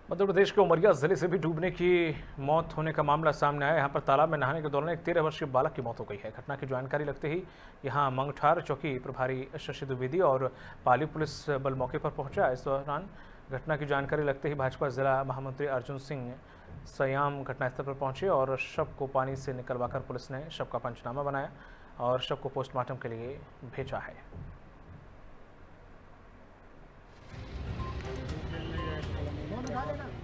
मध्य प्रदेश के उमरिया जिले से भी डूबने की मौत होने का मामला सामने आया। यहाँ पर तालाब में नहाने के दौरान एक 13 वर्षीय बालक की मौत हो गई है। घटना की जानकारी लगते ही यहाँ मंगठार चौकी प्रभारी शशि द्विवेदी और पाली पुलिस बल मौके पर पहुंचा। इस दौरान घटना की जानकारी लगते ही भाजपा जिला महामंत्री अर्जुन सिंह सयाम घटनास्थल पर पहुंचे और शव को पानी से निकलवाकर पुलिस ने शव का पंचनामा बनाया और शव को पोस्टमार्टम के लिए भेजा है।